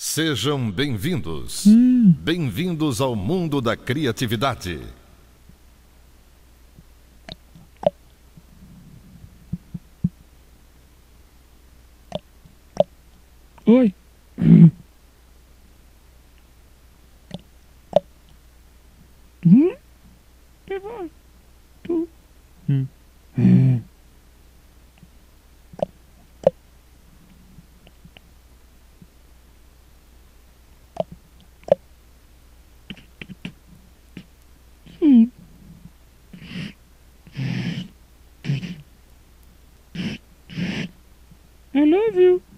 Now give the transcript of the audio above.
Sejam bem-vindos. Bem-vindos ao mundo da criatividade. Oi. Que vai? Tu. I love you.